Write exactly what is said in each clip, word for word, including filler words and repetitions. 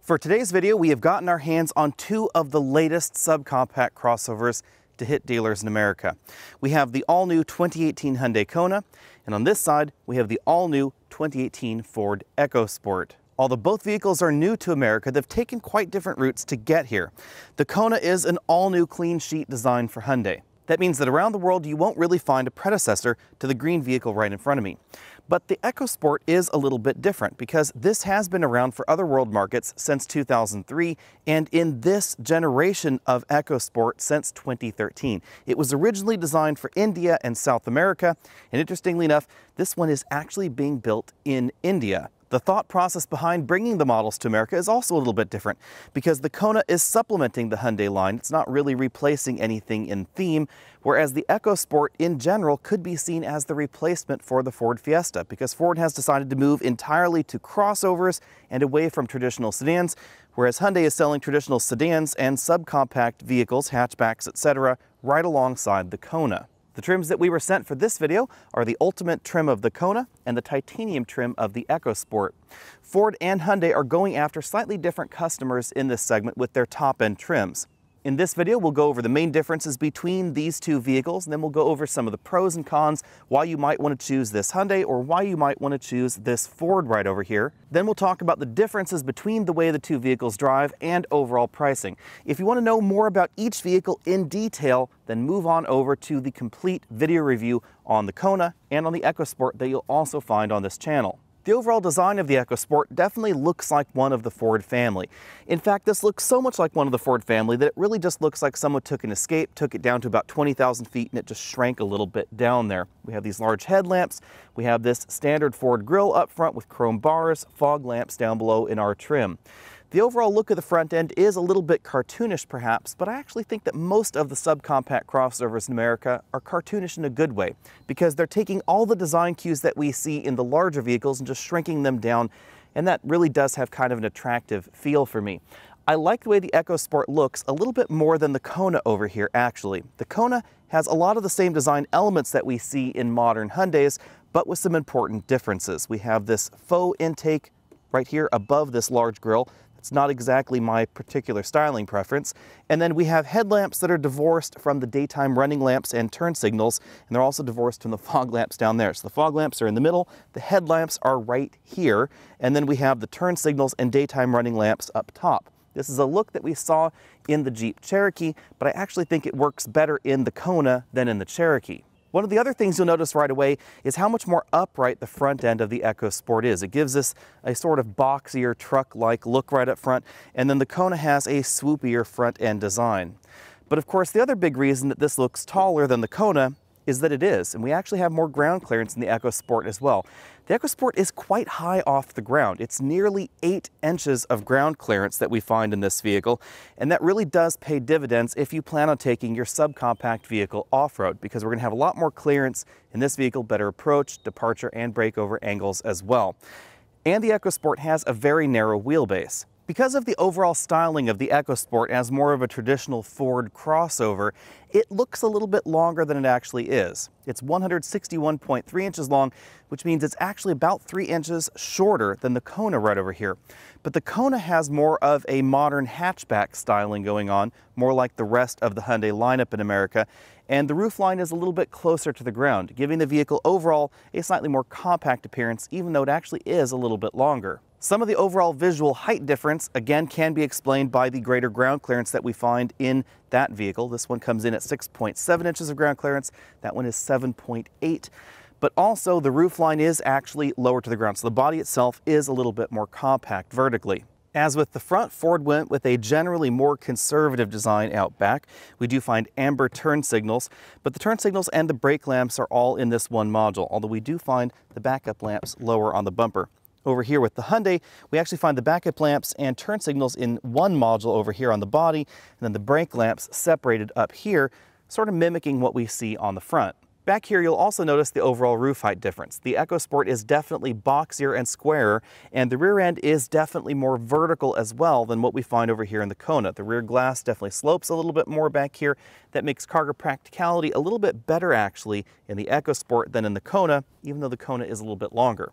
For today's video, we have gotten our hands on two of the latest subcompact crossovers to hit dealers in America. We have the all-new twenty eighteen Hyundai Kona, and on this side, we have the all-new twenty eighteen Ford EcoSport. Although both vehicles are new to America, they've taken quite different routes to get here. The Kona is an all-new clean sheet design for Hyundai. That means that around the world, you won't really find a predecessor to the green vehicle right in front of me. But the EcoSport is a little bit different because this has been around for other world markets since two thousand three and in this generation of EcoSport since twenty thirteen. It was originally designed for India and South America, and interestingly enough, this one is actually being built in India. The thought process behind bringing the models to America is also a little bit different because the Kona is supplementing the Hyundai line. It's not really replacing anything in theme, whereas the EcoSport in general could be seen as the replacement for the Ford Fiesta because Ford has decided to move entirely to crossovers and away from traditional sedans, whereas Hyundai is selling traditional sedans and subcompact vehicles, hatchbacks, et cetera, right alongside the Kona. The trims that we were sent for this video are the Ultimate trim of the Kona and the Titanium trim of the EcoSport. Ford and Hyundai are going after slightly different customers in this segment with their top-end trims. In this video, we'll go over the main differences between these two vehicles, and then we'll go over some of the pros and cons, why you might want to choose this Hyundai or why you might want to choose this Ford right over here. Then we'll talk about the differences between the way the two vehicles drive and overall pricing. If you want to know more about each vehicle in detail, then move on over to the complete video review on the Kona and on the EcoSport that you'll also find on this channel. The overall design of the EcoSport definitely looks like one of the Ford family. In fact, this looks so much like one of the Ford family that it really just looks like someone took an Escape, took it down to about twenty thousand feet, and it just shrank a little bit down there. We have these large headlamps. We have this standard Ford grille up front with chrome bars, fog lamps down below in our trim. The overall look of the front end is a little bit cartoonish perhaps, but I actually think that most of the subcompact crossovers in America are cartoonish in a good way because they're taking all the design cues that we see in the larger vehicles and just shrinking them down, and that really does have kind of an attractive feel for me. I like the way the EcoSport looks a little bit more than the Kona over here actually. The Kona has a lot of the same design elements that we see in modern Hyundais, but with some important differences. We have this faux intake right here above this large grille. It's not exactly my particular styling preference. And then we have headlamps that are divorced from the daytime running lamps and turn signals, and they're also divorced from the fog lamps down there. So the fog lamps are in the middle, the headlamps are right here, and then we have the turn signals and daytime running lamps up top. This is a look that we saw in the Jeep Cherokee, but I actually think it works better in the Kona than in the Cherokee. One of the other things you'll notice right away is how much more upright the front end of the EcoSport is. It gives us a sort of boxier truck-like look right up front, and then the Kona has a swoopier front end design. But of course, the other big reason that this looks taller than the Kona is that it is, and we actually have more ground clearance in the EcoSport as well. The EcoSport is quite high off the ground. It's nearly eight inches of ground clearance that we find in this vehicle, and that really does pay dividends if you plan on taking your subcompact vehicle off-road, because we're going to have a lot more clearance in this vehicle, better approach, departure, and breakover angles as well. And the EcoSport has a very narrow wheelbase. Because of the overall styling of the EcoSport as more of a traditional Ford crossover, it looks a little bit longer than it actually is. It's one hundred sixty-one point three inches long, which means it's actually about three inches shorter than the Kona right over here. But the Kona has more of a modern hatchback styling going on, more like the rest of the Hyundai lineup in America, and the roofline is a little bit closer to the ground, giving the vehicle overall a slightly more compact appearance, even though it actually is a little bit longer. Some of the overall visual height difference, again, can be explained by the greater ground clearance that we find in that vehicle. This one comes in at six point seven inches of ground clearance. That one is seven point eight. But also the roofline is actually lower to the ground, so the body itself is a little bit more compact vertically. As with the front, Ford went with a generally more conservative design out back. We do find amber turn signals, but the turn signals and the brake lamps are all in this one module, although we do find the backup lamps lower on the bumper. Over here with the Hyundai, we actually find the backup lamps and turn signals in one module over here on the body, and then the brake lamps separated up here, sort of mimicking what we see on the front. Back here, you'll also notice the overall roof height difference. The EcoSport is definitely boxier and squarer, and the rear end is definitely more vertical as well than what we find over here in the Kona. The rear glass definitely slopes a little bit more back here. That makes cargo practicality a little bit better actually in the EcoSport than in the Kona, even though the Kona is a little bit longer.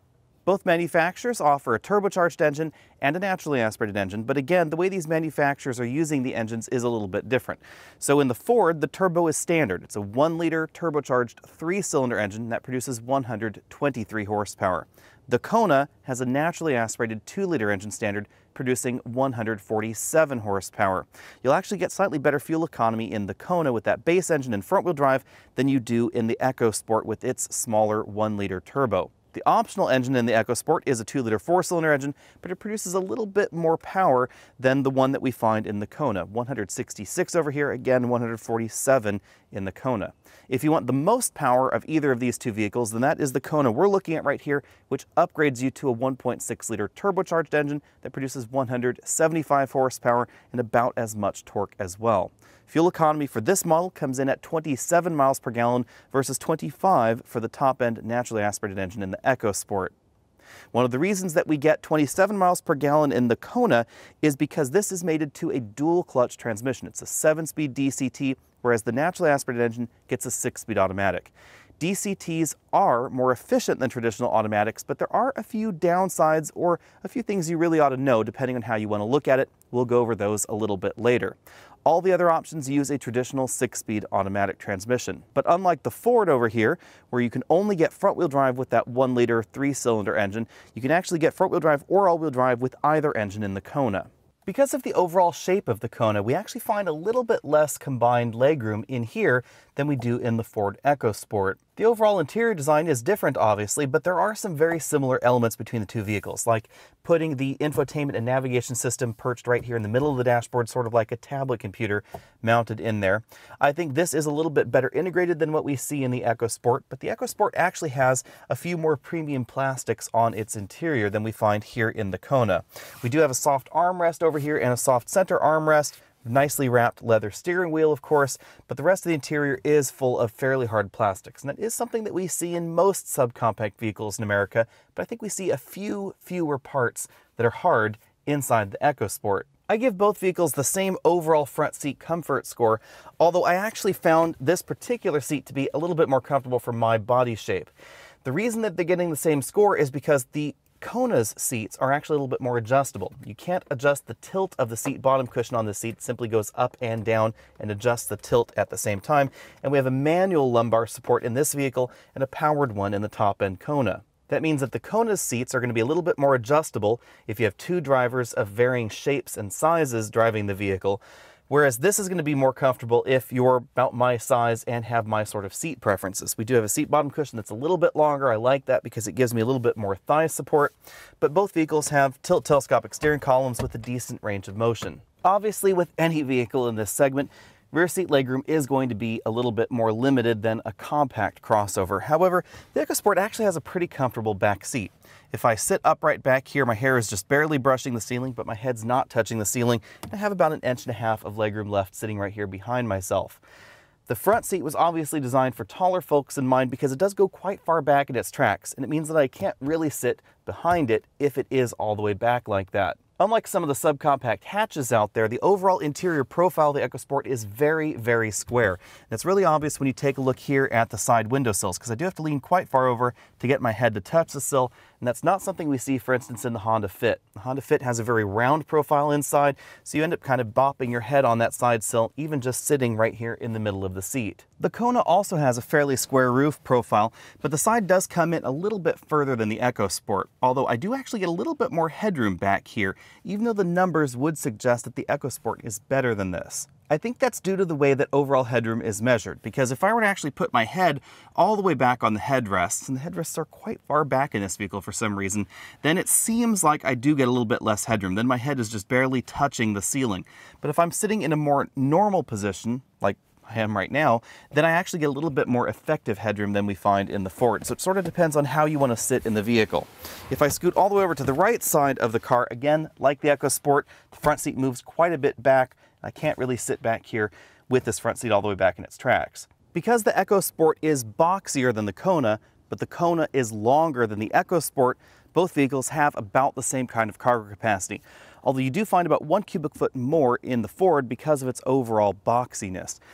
Both manufacturers offer a turbocharged engine and a naturally aspirated engine, but again, the way these manufacturers are using the engines is a little bit different. So in the Ford, the turbo is standard. It's a one liter turbocharged three-cylinder engine that produces one hundred twenty-three horsepower. The Kona has a naturally aspirated two liter engine standard, producing one hundred forty-seven horsepower. You'll actually get slightly better fuel economy in the Kona with that base engine and front-wheel drive than you do in the EcoSport with its smaller one liter turbo. The optional engine in the EcoSport is a two liter four-cylinder engine, but it produces a little bit more power than the one that we find in the Kona. one hundred sixty-six over here, again one hundred forty-seven in the Kona. If you want the most power of either of these two vehicles, then that is the Kona we're looking at right here, which upgrades you to a one point six liter turbocharged engine that produces one hundred seventy-five horsepower and about as much torque as well. Fuel economy for this model comes in at twenty-seven miles per gallon versus twenty-five for the top-end naturally aspirated engine in the EcoSport. One of the reasons that we get twenty-seven miles per gallon in the Kona is because this is mated to a dual clutch transmission. It's a seven speed D C T, whereas the naturally aspirated engine gets a six speed automatic. D C Ts are more efficient than traditional automatics, but there are a few downsides or a few things you really ought to know depending on how you want to look at it. We'll go over those a little bit later. All the other options use a traditional six speed automatic transmission. But unlike the Ford over here, where you can only get front-wheel drive with that one liter three-cylinder engine, you can actually get front-wheel drive or all-wheel drive with either engine in the Kona. Because of the overall shape of the Kona, we actually find a little bit less combined legroom in here than we do in the Ford EcoSport. The overall interior design is different, obviously, but there are some very similar elements between the two vehicles, like putting the infotainment and navigation system perched right here in the middle of the dashboard, sort of like a tablet computer mounted in there. I think this is a little bit better integrated than what we see in the EcoSport, but the EcoSport actually has a few more premium plastics on its interior than we find here in the Kona. We do have a soft armrest over here and a soft center armrest. Nicely wrapped leather steering wheel, of course, but the rest of the interior is full of fairly hard plastics. And that is something that we see in most subcompact vehicles in America, but I think we see a few fewer parts that are hard inside the EcoSport. I give both vehicles the same overall front seat comfort score, although I actually found this particular seat to be a little bit more comfortable for my body shape. The reason that they're getting the same score is because the Kona's seats are actually a little bit more adjustable. You can't adjust the tilt of the seat bottom cushion on the seat. It simply goes up and down and adjusts the tilt at the same time. And we have a manual lumbar support in this vehicle and a powered one in the top-end Kona. That means that the Kona's seats are going to be a little bit more adjustable if you have two drivers of varying shapes and sizes driving the vehicle. Whereas this is going to be more comfortable if you're about my size and have my sort of seat preferences. We do have a seat bottom cushion that's a little bit longer. I like that because it gives me a little bit more thigh support. But both vehicles have tilt telescopic steering columns with a decent range of motion. Obviously, with any vehicle in this segment, rear seat legroom is going to be a little bit more limited than a compact crossover. However, the EcoSport actually has a pretty comfortable back seat. If I sit upright back here, my hair is just barely brushing the ceiling, but my head's not touching the ceiling. I have about an inch and a half of legroom left sitting right here behind myself. The front seat was obviously designed for taller folks in mind because it does go quite far back in its tracks, and it means that I can't really sit behind it if it is all the way back like that. Unlike some of the subcompact hatches out there, the overall interior profile of the EcoSport is very, very square. And it's really obvious when you take a look here at the side windowsills, because I do have to lean quite far over to get my head to touch the sill, and that's not something we see, for instance, in the Honda Fit. The Honda Fit has a very round profile inside, so you end up kind of bopping your head on that side sill, even just sitting right here in the middle of the seat. The Kona also has a fairly square roof profile, but the side does come in a little bit further than the EcoSport, although I do actually get a little bit more headroom back here, even though the numbers would suggest that the EcoSport is better than this. I think that's due to the way that overall headroom is measured, because if I were to actually put my head all the way back on the headrests, and the headrests are quite far back in this vehicle for some reason, then it seems like I do get a little bit less headroom. Then my head is just barely touching the ceiling. But if I'm sitting in a more normal position, like I am right now, then I actually get a little bit more effective headroom than we find in the Ford. So it sort of depends on how you want to sit in the vehicle. If I scoot all the way over to the right side of the car, again, like the EcoSport, the front seat moves quite a bit back. I can't really sit back here with this front seat all the way back in its tracks. Because the EcoSport is boxier than the Kona, but the Kona is longer than the EcoSport, both vehicles have about the same kind of cargo capacity. Although you do find about one cubic foot more in the Ford because of its overall boxiness.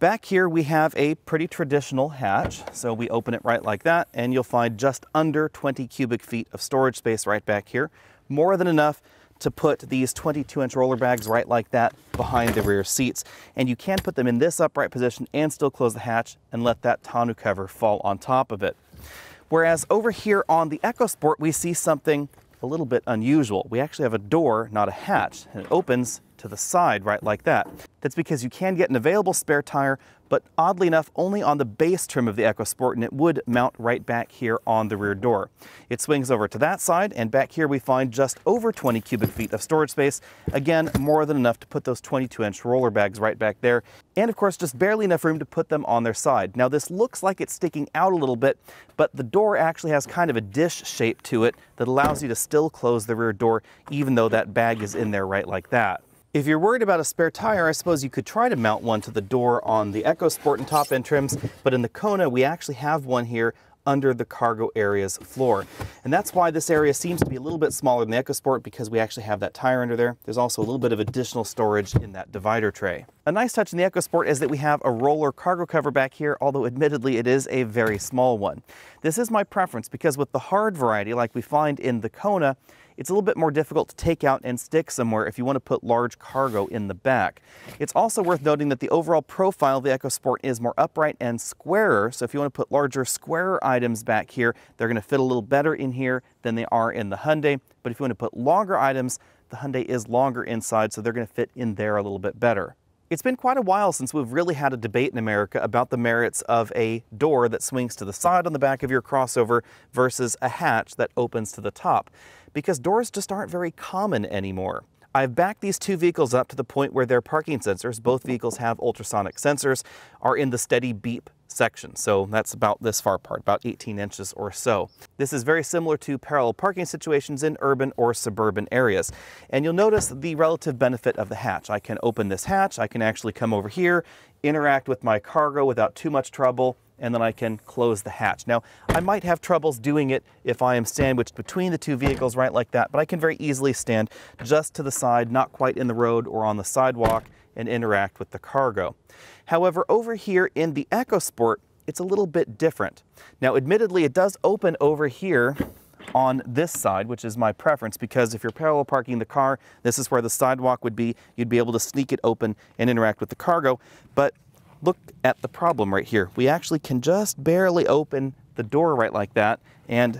Back here we have a pretty traditional hatch. So we open it right like that, and you'll find just under twenty cubic feet of storage space right back here. More than enough to put these twenty-two inch roller bags right like that behind the rear seats. And you can put them in this upright position and still close the hatch and let that tonneau cover fall on top of it. Whereas over here on the EcoSport, we see something a little bit unusual. We actually have a door, not a hatch, and it opens to the side right like that. That's because you can get an available spare tire, but oddly enough, only on the base trim of the EcoSport, and it would mount right back here on the rear door. It swings over to that side, and back here we find just over twenty cubic feet of storage space. Again, more than enough to put those twenty-two inch roller bags right back there, and of course just barely enough room to put them on their side. Now this looks like it's sticking out a little bit, but the door actually has kind of a dish shape to it that allows you to still close the rear door even though that bag is in there right like that. If you're worried about a spare tire, I suppose you could try to mount one to the door on the EcoSport and top end trims, but in the Kona, we actually have one here under the cargo area's floor. And that's why this area seems to be a little bit smaller than the EcoSport, because we actually have that tire under there. There's also a little bit of additional storage in that divider tray. A nice touch in the EcoSport is that we have a roller cargo cover back here, although admittedly it is a very small one. This is my preference because with the hard variety like we find in the Kona, it's a little bit more difficult to take out and stick somewhere if you want to put large cargo in the back. It's also worth noting that the overall profile of the EcoSport is more upright and squarer, so if you want to put larger, squarer items back here, they're going to fit a little better in here than they are in the Hyundai. But if you want to put longer items, the Hyundai is longer inside, so they're going to fit in there a little bit better. It's been quite a while since we've really had a debate in America about the merits of a door that swings to the side on the back of your crossover versus a hatch that opens to the top, because doors just aren't very common anymore. I've backed these two vehicles up to the point where their parking sensors, both vehicles have ultrasonic sensors, are in the steady beep section. So that's about this far apart, about eighteen inches or so. This is very similar to parallel parking situations in urban or suburban areas. And you'll notice the relative benefit of the hatch. I can open this hatch, I can actually come over here, interact with my cargo without too much trouble, and then I can close the hatch. Now, I might have troubles doing it if I am sandwiched between the two vehicles right like that, but I can very easily stand just to the side, not quite in the road or on the sidewalk, and interact with the cargo. However, over here in the EcoSport, it's a little bit different. Now, admittedly, it does open over here on this side, which is my preference, because if you're parallel parking the car, this is where the sidewalk would be. You'd be able to sneak it open and interact with the cargo. But look at the problem right here. We actually can just barely open the door right like that and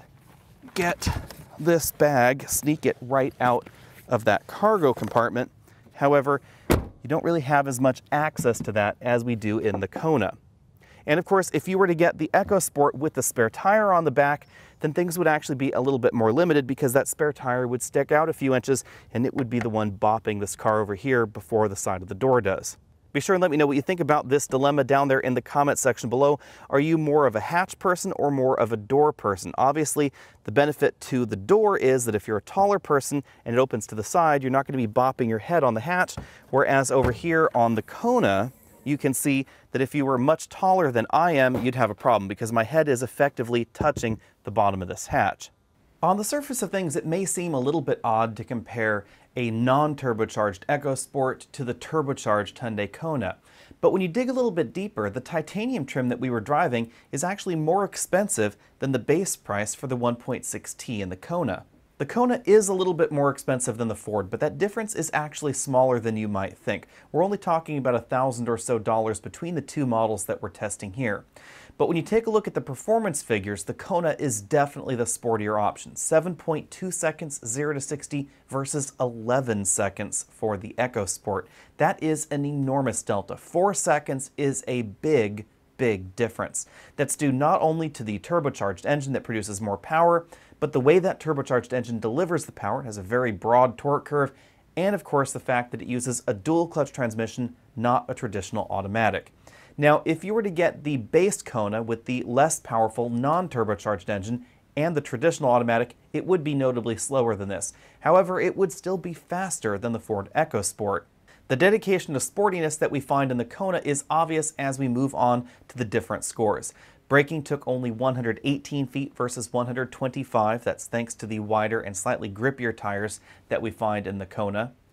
get this bag, sneak it right out of that cargo compartment. However, you don't really have as much access to that as we do in the Kona. And of course, if you were to get the EcoSport with the spare tire on the back, then things would actually be a little bit more limited, because that spare tire would stick out a few inches and it would be the one bopping this car over here before the side of the door does. Be sure and let me know what you think about this dilemma down there in the comment section below. Are you more of a hatch person or more of a door person? Obviously, the benefit to the door is that if you're a taller person and it opens to the side, you're not going to be bopping your head on the hatch, whereas over here on the Kona, you can see that if you were much taller than I am, you'd have a problem, because my head is effectively touching the bottom of this hatch. On the surface of things, it may seem a little bit odd to compare a non-turbocharged EcoSport to the turbocharged Hyundai Kona. But when you dig a little bit deeper, the titanium trim that we were driving is actually more expensive than the base price for the one point six T in the Kona. The Kona is a little bit more expensive than the Ford, but that difference is actually smaller than you might think. We're only talking about a thousand or so dollars between the two models that we're testing here. But when you take a look at the performance figures, the Kona is definitely the sportier option. seven point two seconds zero to sixty versus eleven seconds for the EcoSport. That is an enormous delta. Four seconds is a big, big difference. That's due not only to the turbocharged engine that produces more power, but the way that turbocharged engine delivers the power. It has a very broad torque curve, and of course the fact that it uses a dual clutch transmission, not a traditional automatic. Now, if you were to get the base Kona with the less powerful non-turbocharged engine and the traditional automatic, it would be notably slower than this. However, it would still be faster than the Ford EcoSport. The dedication to sportiness that we find in the Kona is obvious as we move on to the different scores. Braking took only one hundred eighteen feet versus one hundred twenty-five. That's thanks to the wider and slightly grippier tires that we find in the Kona.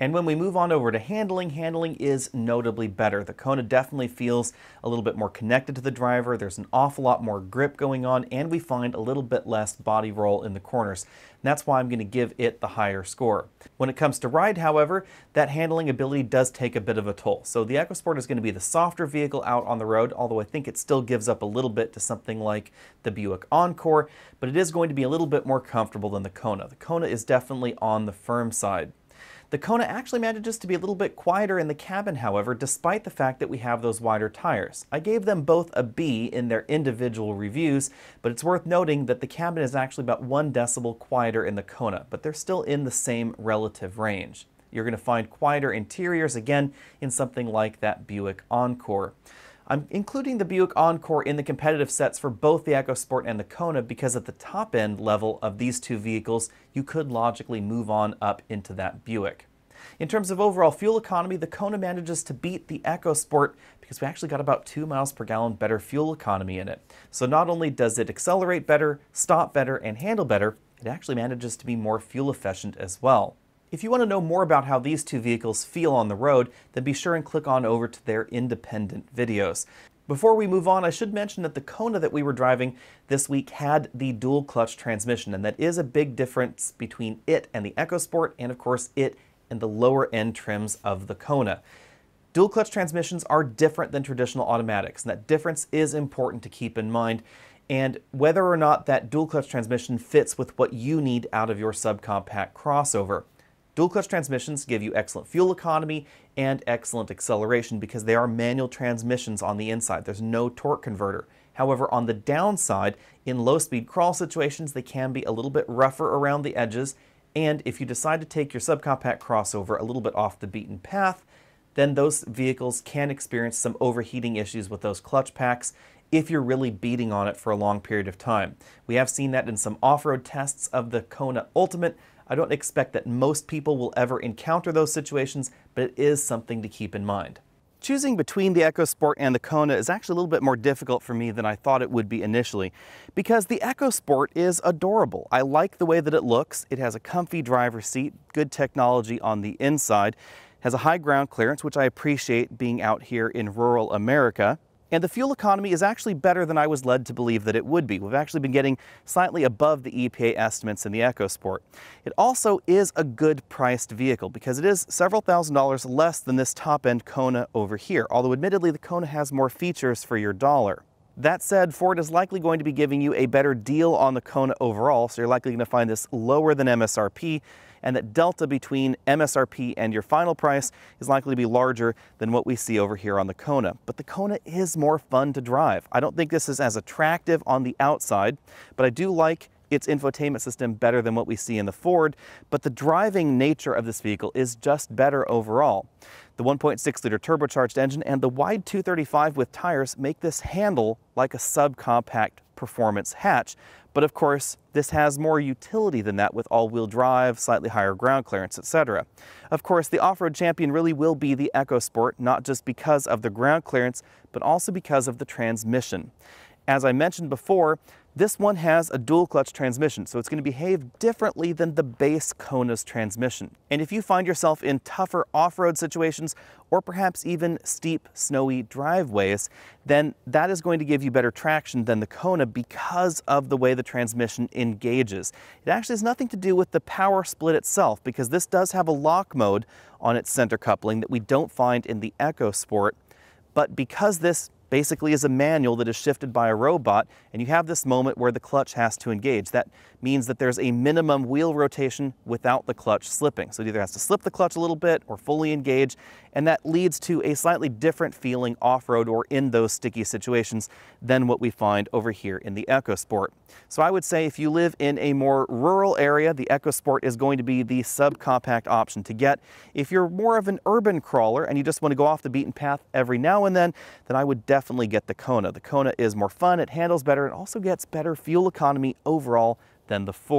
And when we move on over to handling, handling is notably better. The Kona definitely feels a little bit more connected to the driver. There's an awful lot more grip going on, and we find a little bit less body roll in the corners. And that's why I'm going to give it the higher score. When it comes to ride, however, that handling ability does take a bit of a toll. So the EcoSport is going to be the softer vehicle out on the road, although I think it still gives up a little bit to something like the Buick Encore, but it is going to be a little bit more comfortable than the Kona. The Kona is definitely on the firm side. The Kona actually manages to be a little bit quieter in the cabin, however, despite the fact that we have those wider tires. I gave them both a B in their individual reviews, but it's worth noting that the cabin is actually about one decibel quieter in the Kona, but they're still in the same relative range. You're going to find quieter interiors, again, in something like that Buick Encore. I'm including the Buick Encore in the competitive sets for both the EcoSport and the Kona because at the top end level of these two vehicles, you could logically move on up into that Buick. In terms of overall fuel economy, the Kona manages to beat the EcoSport because we actually got about two miles per gallon better fuel economy in it. So not only does it accelerate better, stop better, and handle better, it actually manages to be more fuel efficient as well. If you want to know more about how these two vehicles feel on the road, then be sure and click on over to their independent videos. Before we move on, I should mention that the Kona that we were driving this week had the dual clutch transmission, and that is a big difference between it and the EcoSport, and of course it and the lower end trims of the Kona. Dual clutch transmissions are different than traditional automatics, and that difference is important to keep in mind. And whether or not that dual clutch transmission fits with what you need out of your subcompact crossover. Dual clutch transmissions give you excellent fuel economy and excellent acceleration because they are manual transmissions on the inside. There's no torque converter. However, on the downside, in low-speed crawl situations, they can be a little bit rougher around the edges, and if you decide to take your subcompact crossover a little bit off the beaten path, then those vehicles can experience some overheating issues with those clutch packs if you're really beating on it for a long period of time. We have seen that in some off-road tests of the Kona Ultimate. I don't expect that most people will ever encounter those situations, but it is something to keep in mind. Choosing between the EcoSport and the Kona is actually a little bit more difficult for me than I thought it would be initially, because the EcoSport is adorable. I like the way that it looks. It has a comfy driver's seat, good technology on the inside, has a high ground clearance, which I appreciate being out here in rural America. And the fuel economy is actually better than I was led to believe that it would be. We've actually been getting slightly above the E P A estimates in the EcoSport. It also is a good priced vehicle because it is several thousand dollars less than this top-end Kona over here, although admittedly the Kona has more features for your dollar. That said, Ford is likely going to be giving you a better deal on the Kona overall, so you're likely going to find this lower than M S R P, and that delta between M S R P and your final price is likely to be larger than what we see over here on the Kona. But the Kona is more fun to drive. I don't think this is as attractive on the outside, but I do like its infotainment system better than what we see in the Ford, but the driving nature of this vehicle is just better overall. The one point six liter turbocharged engine and the wide two thirty-five with tires make this handle like a subcompact performance hatch, but of course this has more utility than that with all-wheel drive, slightly higher ground clearance, et cetera. Of course, the off-road champion really will be the EcoSport, not just because of the ground clearance, but also because of the transmission. As I mentioned before, this one has a dual clutch transmission, so it's going to behave differently than the base Kona's transmission. And if you find yourself in tougher off-road situations, or perhaps even steep, snowy driveways, then that is going to give you better traction than the Kona because of the way the transmission engages. It actually has nothing to do with the power split itself, because this does have a lock mode on its center coupling that we don't find in the EcoSport, but because this basically is a manual that is shifted by a robot, and you have this moment where the clutch has to engage. That means that there's a minimum wheel rotation without the clutch slipping. So it either has to slip the clutch a little bit or fully engage, and that leads to a slightly different feeling off-road or in those sticky situations than what we find over here in the EcoSport. So I would say if you live in a more rural area, the EcoSport is going to be the subcompact option to get. If you're more of an urban crawler and you just want to go off the beaten path every now and then, then I would definitely get the Kona. The Kona is more fun, it handles better, it also gets better fuel economy overall than the Ford.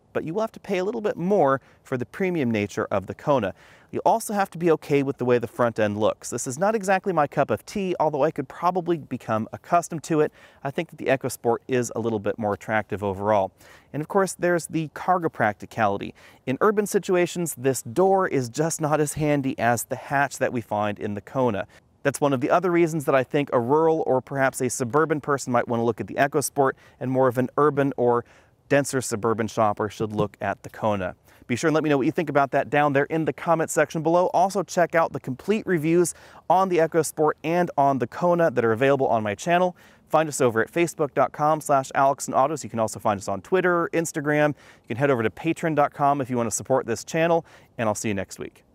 but you will have to pay a little bit more for the premium nature of the Kona. You also have to be okay with the way the front end looks. This is not exactly my cup of tea, although I could probably become accustomed to it. I think that the EcoSport is a little bit more attractive overall. And of course, there's the cargo practicality. In urban situations, this door is just not as handy as the hatch that we find in the Kona. That's one of the other reasons that I think a rural or perhaps a suburban person might want to look at the EcoSport, and more of an urban or denser suburban shopper should look at the Kona. Be sure and let me know what you think about that down there in the comment section below. Also check out the complete reviews on the EcoSport and on the Kona that are available on my channel. Find us over at facebook dot com slash alexsonautos. You can also find us on Twitter, Instagram. You can head over to patreon dot com if you want to support this channel, and I'll see you next week.